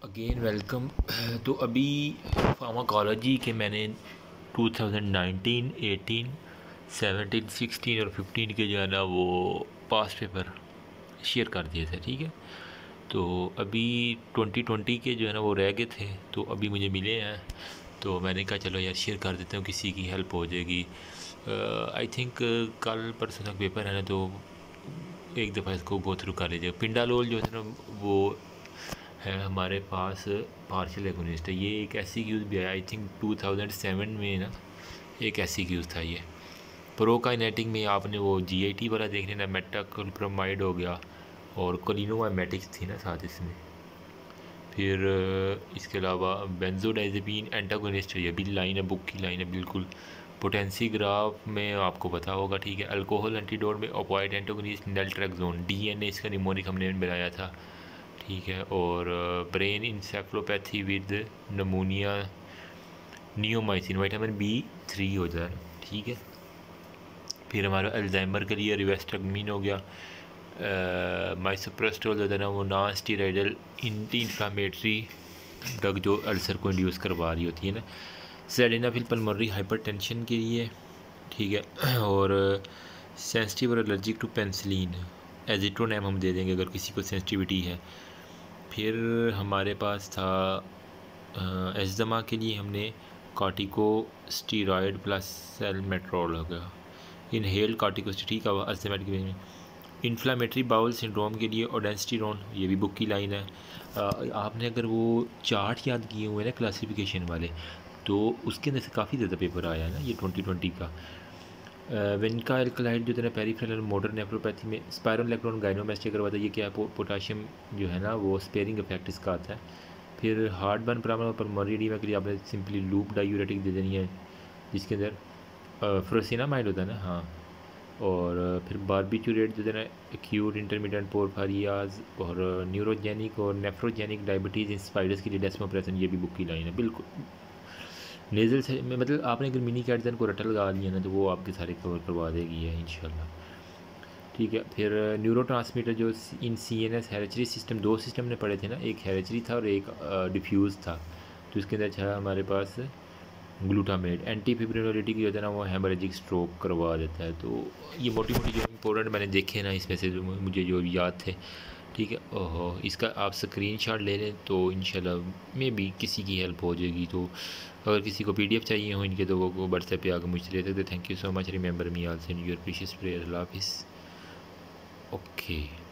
Again welcome. तो अभी pharmacology के मैंने 2019, 18, 17, 16 और 15 के जो है ना वो पास पेपर शेयर कर दिए थे। ठीक है, तो अभी 2020 के जो है ना वो रह गए थे, तो अभी मुझे मिले हैं, तो मैंने कहा चलो यार शेयर कर देता हूँ, किसी की हेल्प हो जाएगी। आई थिंक कल परसों तक पेपर है ना, तो एक दफ़ा इसको गो थ्रू कर लीजिए। पिंडालोल जो है ना वो है हमारे पास पार्शियल एगोनिस्ट है। ये एक एसिक्यूज भी है, आई थिंक 2007 में ना एक एसिक्यूज था ये। प्रोकाइनेटिक में आपने वो GIT वाला देख लेना, मेटाक्लोप्रामाइड हो गया और कोलिनोमाइमेटिक्स थी ना साथ इसमें। फिर इसके अलावा बेंजोडाइजेपिन एंटागोनिस्ट, ये भी लाइन है, बुक की लाइन है बिल्कुल। पोटेंसी ग्राफ में आपको पता होगा, ठीक है। अल्कोहल एंटीडोट में ओपॉइड एंटागोनिस्ट नैल्ट्रेक्सोन, DNA इसका निमोनिक हमने बनाया था, ठीक है। और brain encephalopathy with pneumonia neomycin, vitamin B3 हो जाए, ठीक है। फिर हमारा अल्जाइमर के लिए रिवेस्ट्रामिन हो गया। माइसोप्रेस्टोल जो है ना वो non steroidal anti inflammatory drug जो अल्सर को इंड्यूस करवा रही होती है ना। सेडेनाफिल पल्मोनरी हाइपरटेंशन के लिए, ठीक है। और सेंसिटिव और एलर्जिक टू पेंसिलिन, एजिट्रोनेम हम दे देंगे अगर किसी को सेंसिटिविटी है। फिर हमारे पास था एज़मा के लिए हमने कॉर्टिकोस्टीरॉयड प्लस सेलमेट्रोल हो गया, इनहेल कॉर्टिकोस्टीरॉयड का अल्ज़ाइमर के में। इन्फ्लामेटरी बाउल सिंड्रोम के लिए ओडेंस्टिरोन, ये भी बुक की लाइन है। आपने अगर वो चार्ट याद किए हुए ना क्लासिफिकेशन वाले, तो उसके अंदर से काफ़ी ज़्यादा पेपर आया है ना ये 2020 का। विनका एल्कलाइड जो है ना पेरिफेरल मोटर नेफ्रोपैथी में स्पायरोलेक्ट्रोन गाइनोमेस्टिक करवाता है। ये क्या है, पोटाशियम जो है ना वो स्पेयरिंग इफेक्ट इसका आता है। फिर हार्ट बर्न प्रॉब्लम पर मरीडीमा के लिए आपने सिंपली लूप डायूरेटिक दे देनी है, जिसके अंदर फ्रोसिनामाइड होता है ना, हाँ। और फिर बारबिट्यूरेट जो है ना एक्यूट इंटरमीडिएट पोरफारियाज और न्यूरोजेनिक और नेफ्रोजेनिक डायबिटीज़ इन स्पाइडर्स के लिए डेस्मोप्रेसन, ये भी बुक की लाइन है बिल्कुल। नेज़ल से मतलब आपने अगर मिनी कैटजन को रटल लगा लिया ना तो वो आपके सारे कवर करवा देगी है इंशाल्लाह, ठीक है। फिर न्यूरोट्रांसमीटर जो इन CNS हेरेडरी सिस्टम, दो सिस्टम ने पढ़े थे ना, एक हेरेडरी था और एक डिफ्यूज़ था। तो इसके अंदर था हमारे पास ग्लूटामेट, एंटी फिब्रिनोलिटिक जो होता है ना वो हेमरेजिक स्ट्रोक करवा देता है। तो ये मोटी मोटी जो इंपॉर्टेंट मैंने देखे ना इसमें से जो मुझे जो याद थे, ठीक है। ओहो, इसका आप स्क्रीनशॉट ले लें तो इंशाल्लाह में भी किसी की हेल्प हो जाएगी। तो अगर किसी को PDF चाहिए हो इनके तो वो व्हाट्सएप पे आकर मुझसे ले सकते। Thank you so much, remember me, all send your precious prayer. अल्लाह हाफिज़। ओके।